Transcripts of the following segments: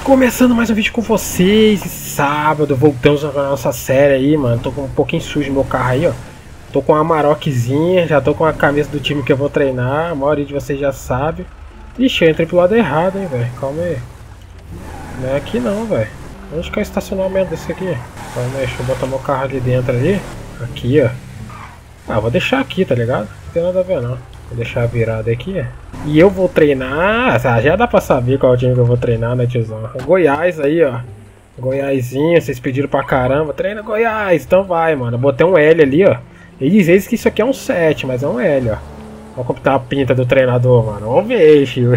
Começando mais um vídeo com vocês, sábado, voltamos na nossa série aí, mano. Tô com um pouquinho sujo no meu carro aí, ó. Tô com uma Maroquezinha, já tô com a camisa do time que eu vou treinar, a maioria de vocês já sabe. Ixi, eu entrei pro lado errado, hein, velho, calma aí. Não é aqui não, velho. Onde que é o estacionamento desse aqui? Calma aí, deixa eu botar meu carro ali dentro ali. Aqui, ó. Ah, vou deixar aqui, tá ligado? Não tem nada a ver não. Vou deixar virado aqui, ó. E eu vou treinar, já dá pra saber qual é o time que eu vou treinar, né, tiozão? O Goiás aí, ó. Goiásinho, vocês pediram pra caramba. Treina Goiás, então vai, mano. Eu botei um L ali, ó. Eles dizem que isso aqui é um 7, mas é um L, ó. Vamos computar a pinta do treinador, mano. Vamos ver, filho.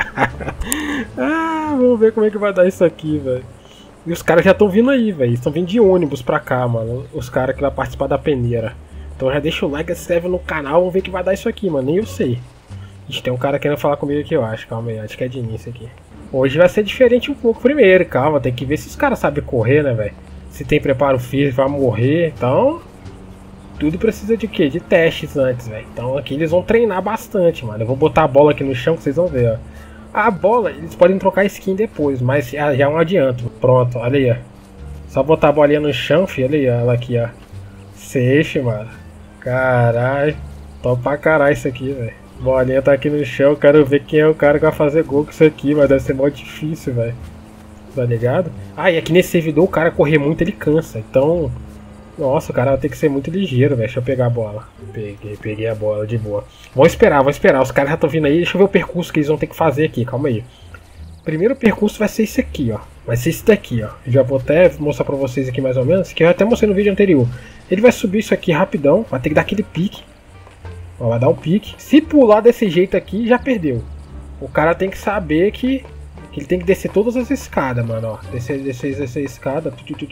Ah, vamos ver como é que vai dar isso aqui, velho. E os caras já estão vindo aí, velho. Estão vindo de ônibus pra cá, mano. Os caras que vão participar da peneira. Então já deixa o like, se inscreve no canal. Vamos ver que vai dar isso aqui, mano. Nem eu sei. Ixi, tem um cara querendo falar comigo aqui, eu acho. Calma aí, acho que é de início aqui. Hoje vai ser diferente um pouco primeiro, calma. Tem que ver se os caras sabem correr, né, velho. Se tem preparo físico, vai morrer. Então, tudo precisa de quê? De testes antes, velho. Então aqui eles vão treinar bastante, mano. Eu vou botar a bola aqui no chão que vocês vão ver, ó. A bola, eles podem trocar skin depois, mas já é um adianto. Pronto, olha aí, ó. Só botar a bolinha no chão, filho. Olha aí, ó, ela aqui, ó. Safe, mano. Caralho. Top pra caralho isso aqui, velho. Bolinha tá aqui no chão, quero ver quem é o cara que vai fazer gol com isso aqui, mas deve ser mó difícil, velho. Tá ligado? Ah, e aqui nesse servidor o cara correr muito, ele cansa, então... Nossa, o cara vai ter que ser muito ligeiro, velho. Deixa eu pegar a bola. Peguei a bola de boa. Vamos esperar. Os caras já estão vindo aí, deixa eu ver o percurso que eles vão ter que fazer aqui, calma aí. O primeiro percurso vai ser esse aqui, ó. Vai ser esse daqui, ó. Já vou até mostrar pra vocês aqui mais ou menos, que eu até mostrei no vídeo anterior. Ele vai subir isso aqui rapidão, vai ter que dar aquele pique. Ó, vai dar um pique. Se pular desse jeito aqui, já perdeu. O cara tem que saber que ele tem que descer todas as escadas, mano. Ó, descer essa escada.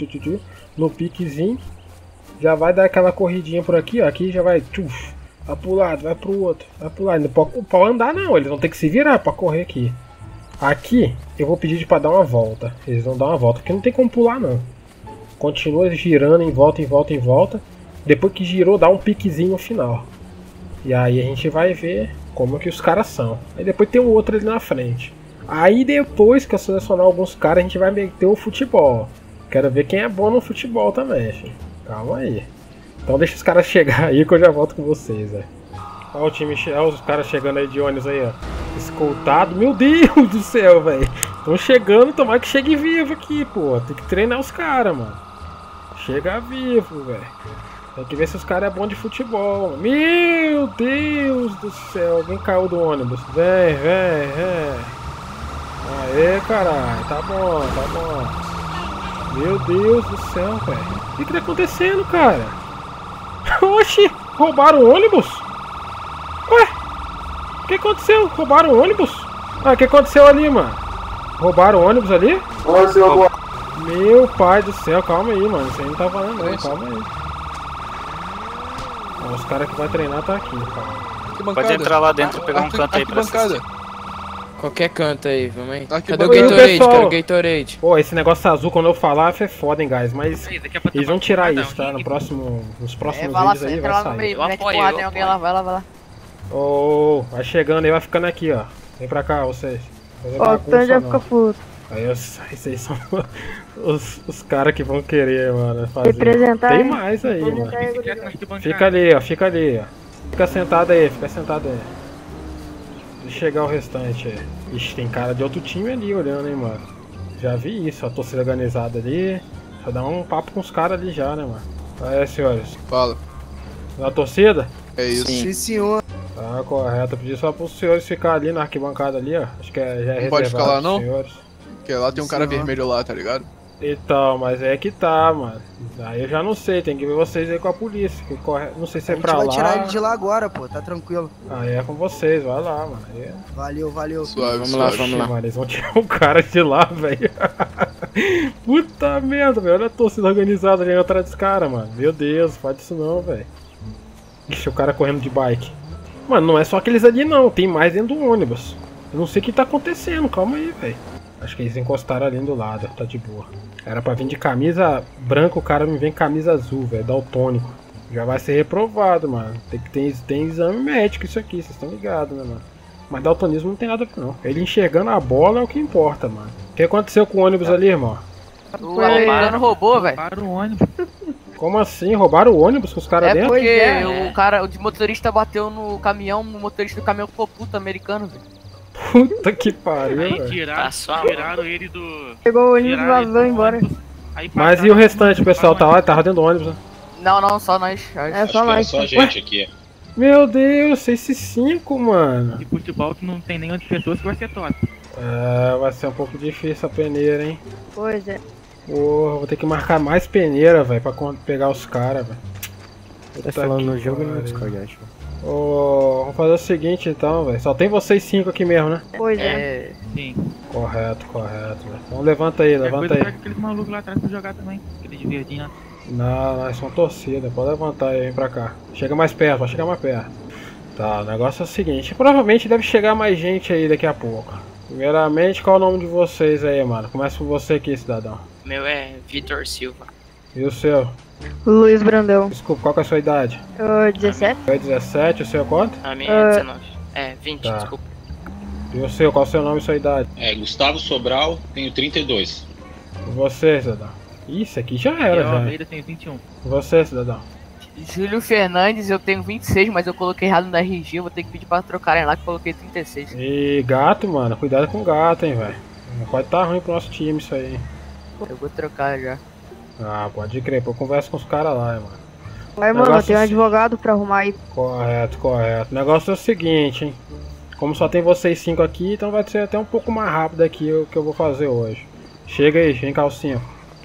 No piquezinho. Já vai dar aquela corridinha por aqui, ó. Aqui já vai. Vai pro lado, vai pro outro. Vai pro lado. Não pode andar, não. Eles vão ter que se virar pra correr aqui. Aqui, eu vou pedir pra dar uma volta. Eles vão dar uma volta. Porque não tem como pular, não. Continua girando em volta, em volta, em volta. Depois que girou, dá um piquezinho no final. E aí a gente vai ver como que os caras são. Aí depois tem um outro ali na frente. Aí depois que eu selecionar alguns caras, a gente vai meter o futebol. Quero ver quem é bom no futebol também, filho. Calma aí. Então deixa os caras chegar aí que eu já volto com vocês, velho. Olha o time, olha os caras chegando aí de ônibus aí, ó. Escoltado. Meu Deus do céu, velho. Estão chegando, tomara que chegue vivo aqui, pô. Tem que treinar os caras, mano. Chega vivo, velho. Tem que ver se os caras é bom de futebol. Meu Deus do céu. Alguém caiu do ônibus. Vem. Aê, caralho. Tá bom. Meu Deus do céu, velho. O que tá acontecendo, cara? Oxi, roubaram o ônibus? Ué, o que aconteceu? Roubaram o ônibus? Ah, o que aconteceu ali, mano? Roubaram o ônibus ali? Meu pai do céu, calma aí, mano. Isso aí não tá falando, não. Calma aí. Os caras que vai treinar tá aqui, cara. Pode entrar lá dentro e pegar um canto aí pra bancada. Qualquer canto aí, vamos aí. Aqui, cadê o bancada. Gatorade? Pessoal. Quero o Gatorade. Pô, esse negócio azul quando eu falar é foda, hein, guys. Mas eles vão tirar isso, tá? Nos próximos vídeos aí vai sair. Eu apoio. Vai lá. Ô, vai chegando aí, vai ficando aqui, ó. Vem pra cá, vocês. Ó, o Tan já fica puto. Aí esses são os caras que vão querer, mano, fazer. Representar. Tem mais aí, mano. Fica ali, ó. Fica sentado aí. Deixa chegar o restante aí. Ixi, tem cara de outro time ali olhando, hein, mano. Já vi isso, a torcida organizada ali. Já dá um papo com os caras ali já, né, mano. Aí, senhores. Fala. Na torcida? É isso. Sim. senhor. Tá correto. Eu pedi só pros senhores ficar ali na arquibancada ali, ó. Acho que já é reservado. Não pode ficar lá, não? Senhores. Porque lá tem um cara vermelho lá, tá ligado? Então, mas é que tá, mano. Aí eu já não sei, tem que ver vocês aí com a polícia. Que corre... Não sei se é pra lá. A gente vai tirar ele de lá agora, pô, tá tranquilo. Aí é com vocês, vai lá, mano. Aí... Valeu. Suave, Vamos lá. Mano, eles vão tirar o cara de lá, velho. Puta merda, velho. Olha a torcida organizada ali atrás dos caras, mano. Meu Deus, não faz isso não, velho. Ixi, o cara correndo de bike. Mano, não é só aqueles ali não, tem mais dentro do ônibus. Eu não sei o que tá acontecendo, calma aí, velho. Acho que eles encostaram ali do lado, tá de boa. Era pra vir de camisa branca, o cara me vem camisa azul, velho, daltônico. Já vai ser reprovado, mano. Tem exame médico isso aqui, vocês estão ligados, né, mano? Mas daltonismo não tem nada a ver, não. Ele enxergando a bola é o que importa, mano. que aconteceu com o ônibus ali, irmão? O americano roubou, velho. Para o ônibus. Como assim? Roubaram o ônibus com os caras É dentro? porque o motorista bateu no caminhão, o motorista do caminhão ficou puto americano, velho. Puta que pariu, Aí velho. tiraram ele do... Pegou o ônibus e tiraram ele vazou do embora. ônibus, aí Mas e passaram o restante, pessoal? para o Tá lá? Tava dentro do ônibus, né? Não, só nós. É só nós. Só a gente aqui. Meu Deus, esses 5, mano. De futebol que não tem nenhuma de pessoas que vai ser top. É, vai ser um pouco difícil a peneira, hein? Pois é. Porra, vou ter que marcar mais peneira, velho, pra pegar os caras, velho. Tá falando no jogo e no Discord, acho. Ô, vamos fazer o seguinte então, velho. Só tem vocês 5 aqui mesmo, né? Pois é. Sim. Correto, velho. Então levanta aí, levanta Depois aí. pega aqueles malucos lá atrás pra jogar também. Aquele de verdinho lá. Não, nós somos torcida, pode levantar aí, vem pra cá. Chega mais perto, vai chegar mais perto. Tá, o negócio é o seguinte, provavelmente deve chegar mais gente aí daqui a pouco. Primeiramente, qual é o nome de vocês aí, mano? Começa por você aqui, cidadão. Meu é Vitor Silva. E o seu? Luiz Brandão. Desculpa, qual que é a sua idade? 17? É 17, o seu é quanto? A minha é 19. É, 20, Tá. desculpa. E o seu, qual é o seu nome e sua idade? É, Gustavo Sobral, tenho 32. E você, cidadão? Isso aqui já E era, o já. Almeida tem 21. E você, cidadão? Júlio Fernandes, eu tenho 26, mas eu coloquei errado na RG, eu vou ter que pedir pra trocarem lá que eu coloquei 36. E gato, mano, cuidado com gato, hein, velho. Pode tá ruim pro nosso time isso aí, hein. Eu vou trocar já. Ah, pode crer, pô, eu converso com os caras lá, hein, mano. Vai, mano, Negócio tem um assim. advogado pra arrumar aí. Correto. O negócio é o seguinte, hein. Como só tem vocês 5 aqui, então vai ser até um pouco mais rápido aqui o que eu vou fazer hoje. Chega aí, vem cá os 5.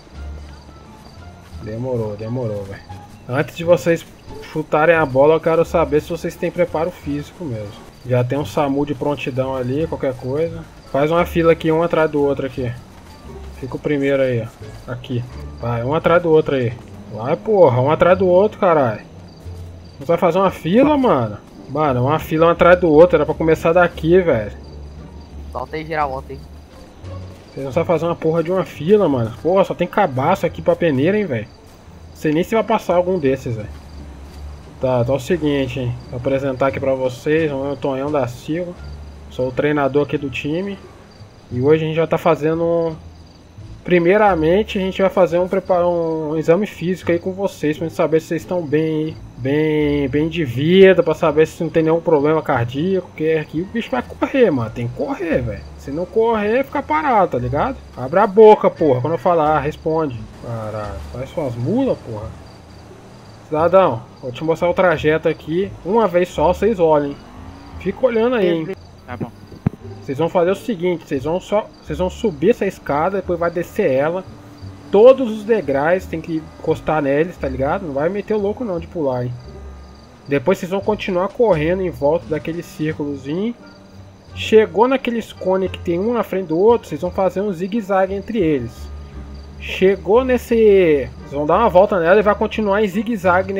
Demorou, velho. Antes de vocês chutarem a bola, eu quero saber se vocês têm preparo físico mesmo. Já tem um SAMU de prontidão ali, qualquer coisa. Faz uma fila aqui, um atrás do outro aqui. Fica o primeiro aí, ó. Aqui. Vai, um atrás do outro aí. Vai, porra, um atrás do outro, caralho. Você vai fazer uma fila, mano? Mano, uma fila um atrás do outro, era pra começar daqui, velho. Volta aí, geral, volta aí. Vocês não sabem fazer uma porra de uma fila, mano. Porra, só tem cabaço aqui pra peneira, hein, velho. Não sei nem se vai passar algum desses, velho. Tá, então é o seguinte, hein. Vou apresentar aqui pra vocês, o meu Tonhão da Silva. Sou o treinador aqui do time. E hoje a gente já tá fazendo... Primeiramente, a gente vai fazer um exame físico aí com vocês, pra gente saber se vocês estão bem de vida, pra saber se não tem nenhum problema cardíaco, porque aqui o bicho vai correr, mano. Tem que correr, velho. Se não correr, fica parado, tá ligado? Abre a boca, porra. Quando eu falar, responde. Caralho, faz suas mulas, porra. Cidadão, vou te mostrar o trajeto aqui. Uma vez só, vocês olhem. Fica olhando aí, hein. Tá bom. Vocês vão fazer o seguinte, vocês vão subir essa escada, depois vai descer ela. Todos os degraus tem que encostar neles, tá ligado? Não vai meter o louco não de pular, hein. Depois vocês vão continuar correndo em volta daquele círculozinho. Chegou naqueles cones que tem um na frente do outro, vocês vão fazer um zigue-zague entre eles. Chegou nesse... Vocês vão dar uma volta nela e vai continuar em zigue-zague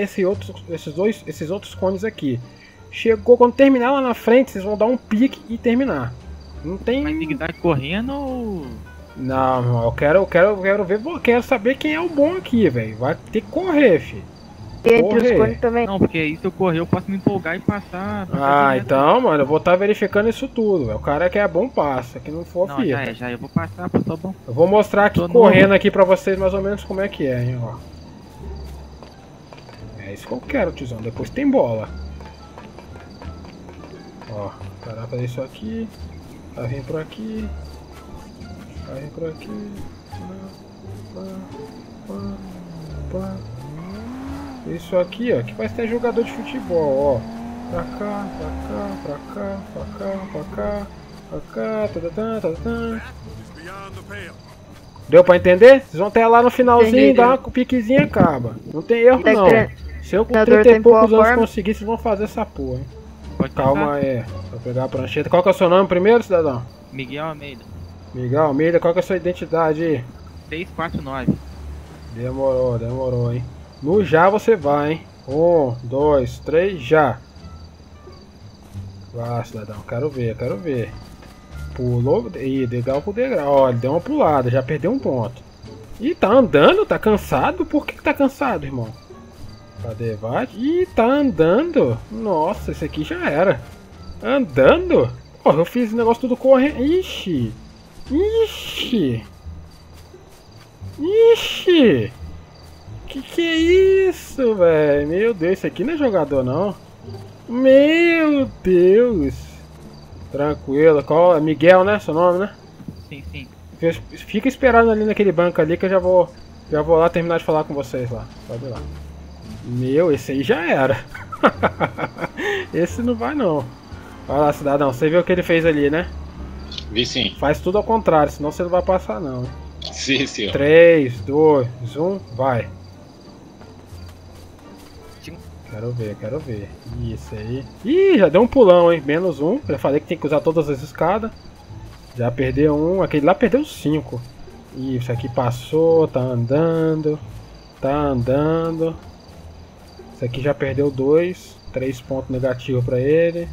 esses outros cones aqui. Chegou, quando terminar lá na frente, vocês vão dar um pique e terminar. Não tem... Mas tem que estar correndo ou... Não, irmão, eu quero saber quem é o bom aqui, velho. Vai ter que correr, filho. Entre os cones também. Não, porque aí se eu correr eu posso me empolgar e passar. Ah, então, mano, eu vou estar verificando isso tudo, velho. O cara que é bom passa, que não for, Não, filho. já eu vou passar, pô, tô bom. Eu vou mostrar aqui, Tô correndo novo. aqui pra vocês mais ou menos como é que é, hein, ó. É isso que eu quero, tiozão. Depois tem bola. Ó, parar fazer isso aqui. Vai vir por aqui. Vai vir por aqui. Pá. Isso aqui, ó, que vai ser jogador de futebol, ó. Pra cá, pra cá, pra cá, pra cá, pra cá, tatatã. Deu pra entender? Vocês vão até lá no finalzinho, Entendi. dá uma piquezinha e acaba. Não tem erro Tá não. tre- Se eu com treinador 30 e tem poucos boa anos forma. conseguir, vocês vão fazer essa porra, hein. Pode Calma tentar. aí, vou pegar a prancheta. Qual que é o seu nome primeiro, cidadão? Miguel Almeida. Miguel Almeida, qual que é a sua identidade aí? 649. Demorou, hein. No já você vai, hein. 1, 2, 3, já. Vá, cidadão, quero ver. Pulou, ih, degrau pro degrau. Ó, ele deu uma pulada, já perdeu um ponto. Ih, tá andando? Tá cansado? Por que tá cansado, irmão? Cadê? Vai. Ih, tá andando. Nossa, esse aqui já era. Andando? Porra, eu fiz o negócio tudo correndo. Ixi. Ixi! Ixi! Que é isso, velho? Meu Deus, esse aqui não é jogador, não. Meu Deus! Tranquilo. Qual é? Miguel, né? Seu nome, né? Sim, sim. Fica esperando ali naquele banco ali que eu já vou lá terminar de falar com vocês lá. Pode ir lá. Meu, esse aí já era. Esse não vai não. Vai lá, cidadão. Você viu o que ele fez ali, né? Vi sim. Faz tudo ao contrário, senão você não vai passar não. Sim, senhor. 3, 2, 1, vai. Quero ver. Isso aí. Ih, já deu um pulão, hein? Menos um. Já falei que tem que usar todas as escadas. Já perdeu um. Aquele lá perdeu 5. Isso aqui passou, tá andando. Tá andando. Esse aqui já perdeu 2. 3 pontos negativos pra ele.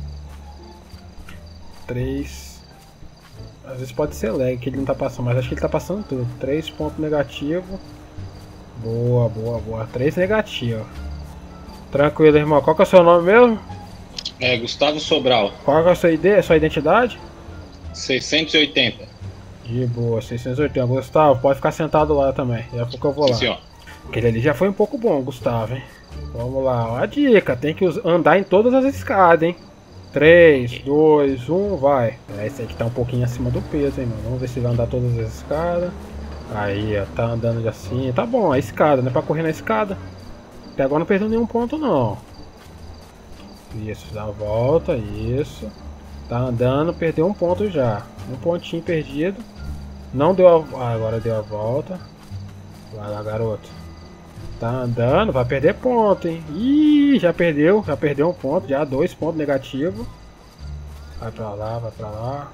3. Às vezes pode ser lag que ele não tá passando, mas acho que ele tá passando tudo. 3 pontos negativos. Boa, boa, boa. 3 negativos. Tranquilo, irmão. Qual que é o seu nome mesmo? É Gustavo Sobral, Qual que é a sua identidade? 680. De boa, 680. Gustavo, pode ficar sentado lá também. Daqui a pouco eu vou Sim, lá. senhor. Aquele ali já foi um pouco bom, Gustavo, hein? Vamos lá, ó a dica. Tem que andar em todas as escadas, hein? 3, 2, 1, vai. Esse aqui tá um pouquinho acima do peso, hein, mano. Vamos ver se vai andar todas as escadas. Aí, ó, tá andando assim. Tá bom, a escada, né? Pra correr na escada. Até agora não perdeu nenhum ponto, não. Isso, dá a volta, isso. Tá andando, perdeu um ponto já. Um pontinho perdido. Não deu a... agora deu a volta. Vai lá, garoto. Tá andando, vai perder ponto, hein. Ih, já perdeu um ponto, já 2 pontos negativos. Vai pra lá, vai pra lá.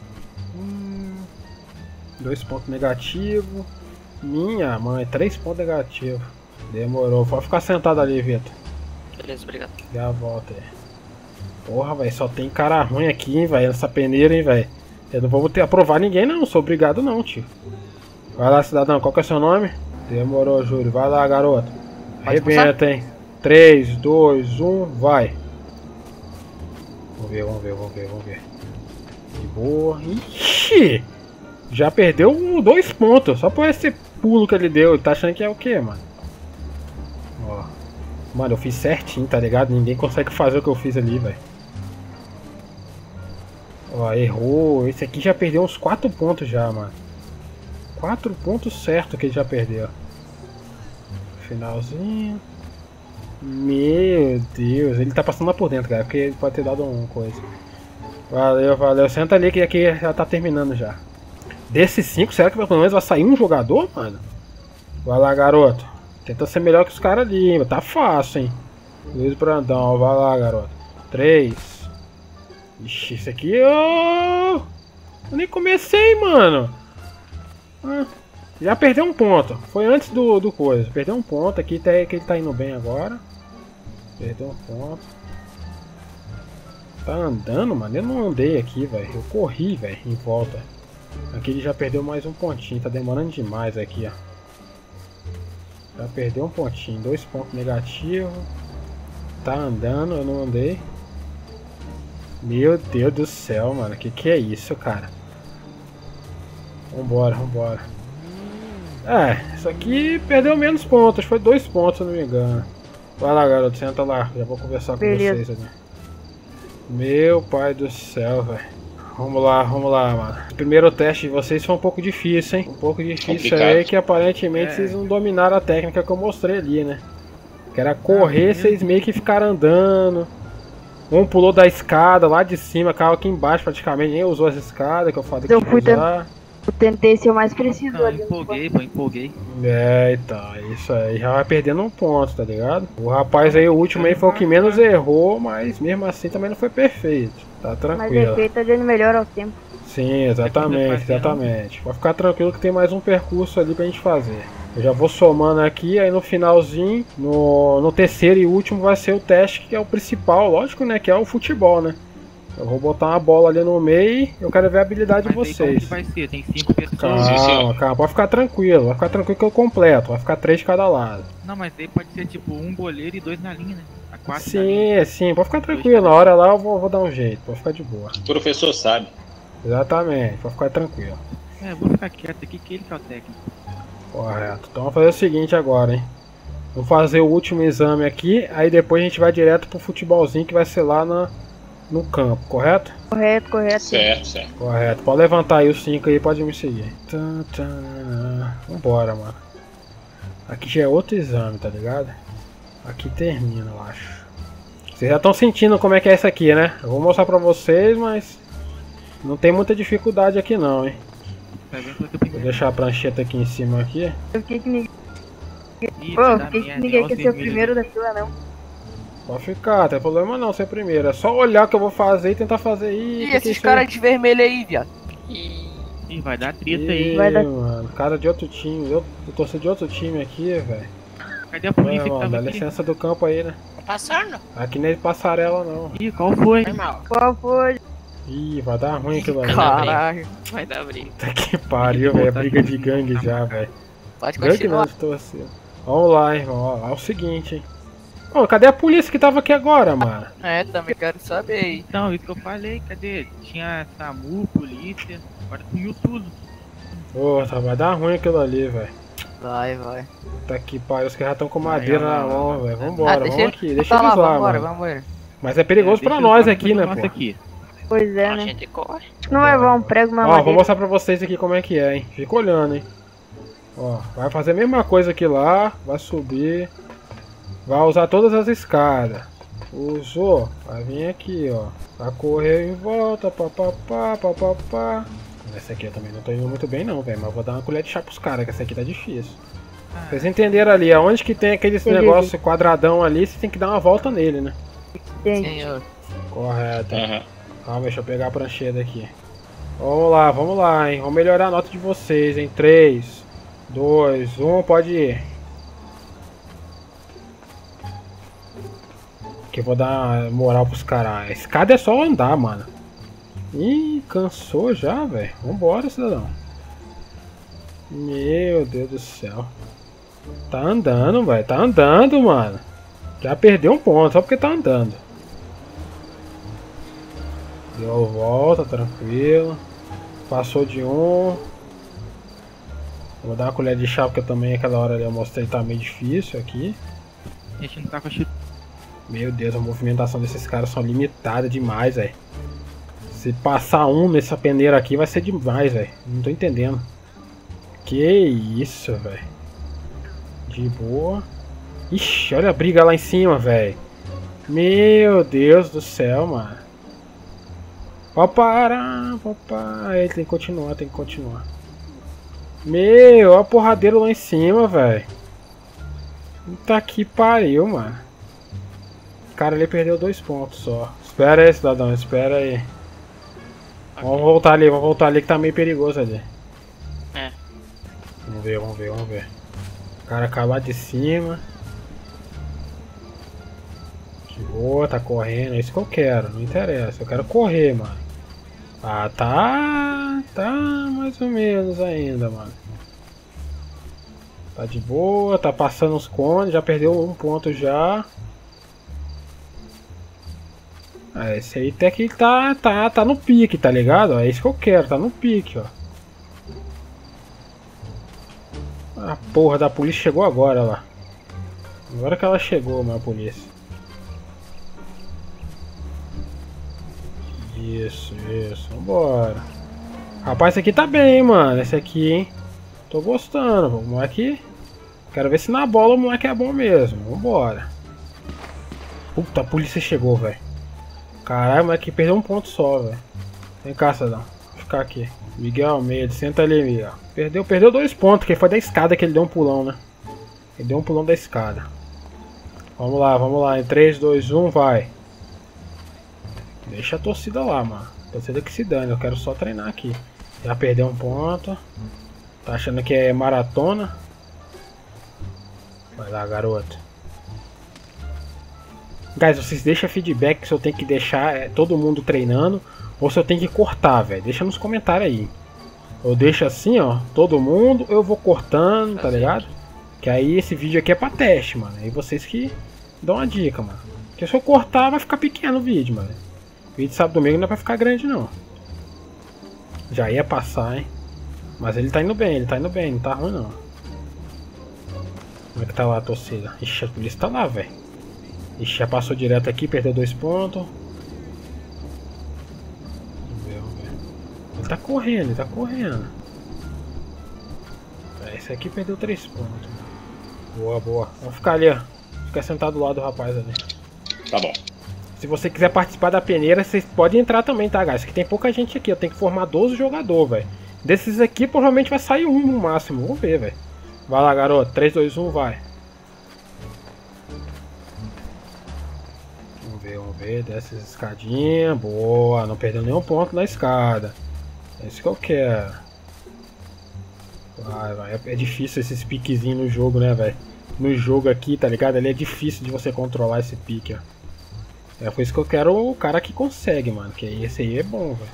2 pontos negativos. Minha mãe, 3 pontos negativos. Demorou, pode ficar sentado ali, Vitor. Beleza, obrigado. Dá a volta aí. Porra, velho, só tem cara ruim aqui, hein, velho, nessa peneira, hein, velho. Eu não vou ter aprovar ninguém, não, sou obrigado não, tio. Vai lá, cidadão, qual que é o seu nome? Demorou, Júlio, vai lá, garoto. Arrebenta, hein. 3, 2, 1, vai. Vamos ver. De boa. Ixi! Já perdeu 2 pontos, só por esse pulo que ele deu. Ele tá achando que é o que, mano? Ó. Mano, eu fiz certinho, tá ligado? Ninguém consegue fazer o que eu fiz ali, velho. Ó, errou. Esse aqui já perdeu uns 4 pontos já, mano. 4 pontos certo que ele já perdeu. Finalzinho. Meu Deus. Ele tá passando lá por dentro, cara. Porque ele pode ter dado uma coisa. Valeu, valeu. Senta ali que aqui já tá terminando já. Desses 5, será que pelo menos vai sair um jogador, mano? Vai lá, garoto. Tenta ser melhor que os caras ali. Tá fácil, hein. Luiz Brandão. Vai lá, garoto. 3. Ixi, isso aqui... Oh! Eu nem comecei, mano. Já perdeu um ponto. Foi antes do coisa. Perdeu um ponto aqui, até que ele tá indo bem agora. Perdeu um ponto. Tá andando, mano. Eu não andei aqui, velho. Eu corri, velho, em volta. Aqui ele já perdeu mais um pontinho. Tá demorando demais aqui, ó. Já perdeu um pontinho. 2 pontos negativos. Tá andando, eu não andei. Meu Deus do céu, mano. Que é isso, cara? Vambora. É, isso aqui perdeu menos pontos. Foi 2 pontos, se eu não me engano. Vai lá, garoto. Senta lá. Já vou conversar com vocês ali. Meu pai do céu, velho. Vamos lá, mano. O primeiro teste de vocês foi um pouco difícil, hein? Um pouco difícil aí, que aparentemente vocês não dominaram a técnica que eu mostrei ali, né? Que era correr, vocês meio que ficaram andando. Um pulou da escada lá de cima, caiu aqui embaixo praticamente, nem usou as escadas que eu falei que tinha que usar. Eu tentei ser o mais preciso Não, ali. empolguei. É, então, isso aí já vai perdendo um ponto, tá ligado? O rapaz aí, o último aí, foi o que menos errou, mas mesmo assim também não foi perfeito. Tá Mas tranquilo. efeito tá dando melhor ao tempo. Sim, exatamente. Pode ficar tranquilo que tem mais um percurso ali pra gente fazer. Eu já vou somando aqui, aí no finalzinho, no terceiro e último vai ser o teste, que é o principal, lógico, né? Que é o futebol, né? Eu vou botar uma bola ali no meio e eu quero ver a habilidade de vocês. Como que vai ser? Tem 5 pessoas. Calma, pode ficar tranquilo que eu completo, vai ficar 3 de cada lado. Não, mas aí pode ser tipo um goleiro e 2 na linha, né? A 4 na linha. Sim, pode ficar tranquilo, na hora lá eu vou dar um jeito, pode ficar de boa. O professor sabe. Exatamente, pode ficar tranquilo. É, vou ficar quieto aqui que ele que é o técnico. Correto. Então vamos fazer o seguinte agora, hein. Vamos fazer o último exame aqui, aí depois a gente vai direto pro futebolzinho que vai ser lá no campo, correto? Correto, correto. Certo, certo. Correto. Pode levantar aí os 5 aí, pode me seguir. Vambora, mano. Aqui já é outro exame, tá ligado? Aqui termina, eu acho. Vocês já estão sentindo como é que é essa aqui, né? Eu vou mostrar pra vocês, mas não tem muita dificuldade aqui não, hein? Vai ver que eu tô Vou primeiro. deixar a prancheta aqui em cima aqui. Eu fiquei que ninguém. Ih, Pô, vai dar fiquei que merda, ninguém ó, quer os ser o vermelhos primeiro ali. da fila, não. Pode ficar, não tem problema não ser primeiro. É só olhar o que eu vou fazer e tentar fazer aí. E esses caras de vermelho aí, viado? Ih, vai dar treta aí. Vai dar- Mano, cara de outro time. Eu torci de outro time aqui, velho. Cadê a polícia que Mano, tava dá aqui? licença do campo aí, né? Tá passando? Aqui nem passarela não. Ih, qual foi? Normal. Qual foi? Ih, vai dar ruim aquilo ali. Caralho. Vai dar briga. Puta que pariu, velho. É briga de gangue já, velho. Pode Gangue continuar. não, torcida. Vamos lá, irmão. Ó, é o seguinte, hein. Ô, cadê a polícia que tava aqui agora, mano? É, também quero saber aí. Então, isso que eu falei, cadê? Tinha SAMU, polícia, agora sumiu tudo. Ô, vai dar ruim aquilo ali, velho. Vai, vai. Puta que pariu, os caras já estão com madeira na mão, velho. Vambora, vamos deixa aqui, deixa tá eles lá, vambora, mano. vambora. Mas é perigoso pra Deixa nós eu aqui, né, nossa pô? aqui. Pois é, A né? gente corre. Não vai levar um prego, uma Ó, vou madeira. mostrar pra vocês aqui como é que é, hein. Fica olhando, hein. Ó, vai fazer a mesma coisa que lá, vai subir. Vai usar todas as escadas. Usou, vai vir aqui, ó. Vai correr em volta, papapá, papapá. Essa aqui eu também não tô indo muito bem não, velho. Mas eu vou dar uma colher de chá pros caras, que essa aqui tá difícil. Vocês entenderam ali, aonde que tem aquele Entendi. negócio quadradão ali, você tem que dar uma volta nele, né? Gente, Senhor. Correto. Aham. Calma, deixa eu pegar a prancheta aqui. Vamos lá, hein. Vamos melhorar a nota de vocês, hein. 3, 2, 1, pode ir. Aqui eu vou dar moral pros caras. A escada é só andar, mano. Ih, cansou já, velho. Vambora, cidadão. Meu Deus do céu. Tá andando, velho. Tá andando, mano. Já perdeu um ponto, só porque tá andando. Deu volta, tranquilo. Passou de um. Vou dar uma colher de chá, porque também aquela hora ali eu mostrei que tá meio difícil aqui. A gente não tá com a chute. Meu Deus, a movimentação desses caras são limitada demais, velho. Se passar um nessa peneira aqui vai ser demais, velho. Não tô entendendo. Que isso, velho. De boa. Ixi, olha a briga lá em cima, velho. Meu Deus do céu, mano. Pode parar, pode parar. Ele tem que continuar, tem que continuar. Meu, olha a porradeira lá em cima, velho. Puta que pariu, mano. O cara ali perdeu 2 pontos só. Espera aí, cidadão, espera aí. Vamos voltar ali que tá meio perigoso ali. É. Vamos ver, vamos ver, vamos ver. O cara acabar de cima. De boa, tá correndo, é isso que eu quero, não interessa, eu quero correr, mano. Ah, tá mais ou menos ainda, mano. Tá de boa, tá passando os cones, já perdeu 1 ponto já. Ah, esse aí até que tá no pique, tá ligado? É isso que eu quero, tá no pique, ó. A porra da polícia chegou agora lá. Agora que ela chegou, mano, a polícia. Isso, vambora. Rapaz, esse aqui tá bem, mano. Esse aqui, hein. Tô gostando, o moleque. Quero ver se na bola o moleque é bom mesmo. Vambora. Puta, a polícia chegou, velho. Caralho, o moleque perdeu 1 ponto só, velho. Vem cá, cidadão. Vou ficar aqui. Miguel Almeida, senta ali, Miguel. Perdeu 2 pontos, que foi da escada que ele deu um pulão, né? Ele deu um pulão da escada. Vamos lá. Em 3, 2, 1, vai. Deixa a torcida lá, mano. Torcida que se dane, eu quero só treinar aqui. Já perdeu 1 ponto. Tá achando que é maratona? Vai lá, garoto. Guys, vocês deixam feedback se eu tenho que deixar todo mundo treinando ou se eu tenho que cortar, velho. Deixa nos comentários aí. Eu deixo assim, ó, todo mundo, eu vou cortando, tá ligado? Que aí esse vídeo aqui é pra teste, mano. Aí vocês que dão uma dica, mano. Porque se eu cortar vai ficar pequeno o vídeo, mano. O vídeo sábado domingo não é pra ficar grande, não. Já ia passar, hein. Mas ele tá indo bem, não tá ruim não. Como é que tá lá a torcida? Ixi, a polícia tá lá, velho. Ixi, já passou direto aqui, perdeu 2 pontos. Vamos ver. Ele tá correndo, Esse aqui perdeu 3 pontos. Boa, boa. Vamos ficar ali, ó. Ficar sentado do lado do rapaz ali. Tá bom. Se você quiser participar da peneira, vocês podem entrar também, tá, guys? Que tem pouca gente aqui, eu tenho que formar 12 jogadores, velho. Desses aqui, provavelmente vai sair um no máximo. Vamos ver, velho. Vai lá, garoto. 3, 2, 1, vai. Vamos ver. Desce as escadinhas. Boa. Não perdeu nenhum ponto na escada. É isso que eu quero. Vai. É difícil esses piquezinhos no jogo, né, velho? No jogo aqui, tá ligado? Ali é difícil de você controlar esse pique, ó. É por isso que eu quero o cara que consegue, mano. Que esse aí é bom, velho.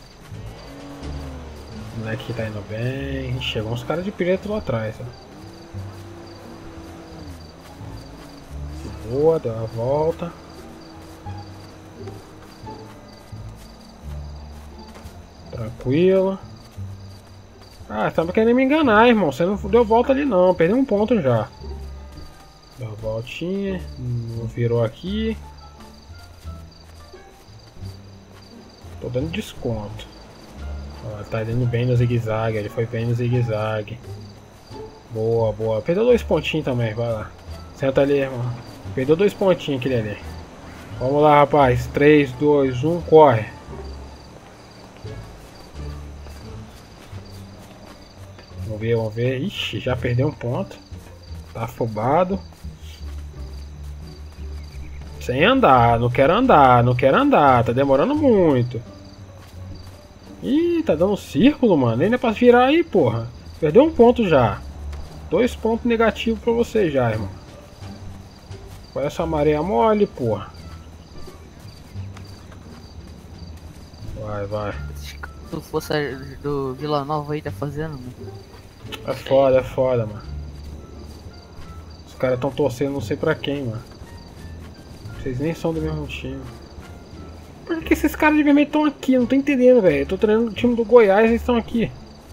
O moleque tá indo bem. Chegou uns caras de preto lá atrás, ó. Boa, deu uma volta. Tranquilo. Ah, você tava querendo me enganar, irmão. Você não deu volta ali não. Perdeu um ponto já. Deu uma voltinha. Não virou aqui. Tô dando desconto. Ó, tá indo bem no zigue-zague. Ele foi bem no zigue-zague. Boa, boa. Perdeu 2 pontinhos também. Vai lá. Senta ali, irmão. Perdeu 2 pontinhos aquele ali. Vamos lá, rapaz. 3, 2, 1, corre. Vamos ver. Ixi, já perdeu um ponto. Tá afobado. Sem andar. Não quero andar. Tá demorando muito. Ih, tá dando um círculo, mano. Nem é pra virar aí, porra. Perdeu um ponto já. 2 pontos negativos pra você já, irmão. Olha essa maré mole, porra. Vai. Se fosse do Vila Nova aí, tá fazendo, mano. É foda, mano. Os caras tão torcendo não sei pra quem, mano. Vocês nem são do mesmo time. Por que esses caras de vermelho estão aqui? Eu não tô entendendo, velho. Eu tô treinando o time do Goiás e eles estão aqui.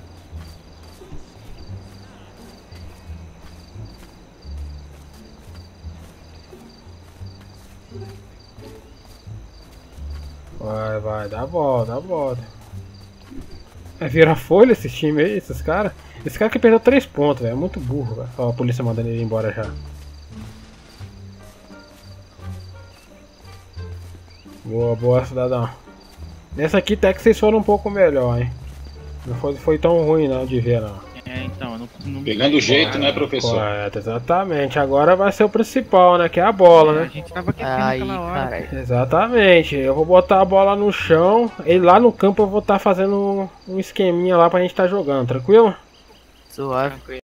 Vai, dá a volta. É virar folha esse time aí, esses caras. Esse cara que perdeu 3 pontos, velho. É muito burro, velho. Ó, a polícia mandando ele embora já. Boa, cidadão. Nessa aqui até que vocês foram um pouco melhor, hein. Não foi tão ruim não de ver, não. Então, não Pegando o jeito, né, professor? Correto, exatamente. Agora vai ser o principal, né? Que é a bola, né? A gente tava aquecendo Aí, aquela hora. cara. Exatamente. Eu vou botar a bola no chão. E lá no campo eu vou estar fazendo um esqueminha lá pra gente estar jogando, tranquilo? Suave.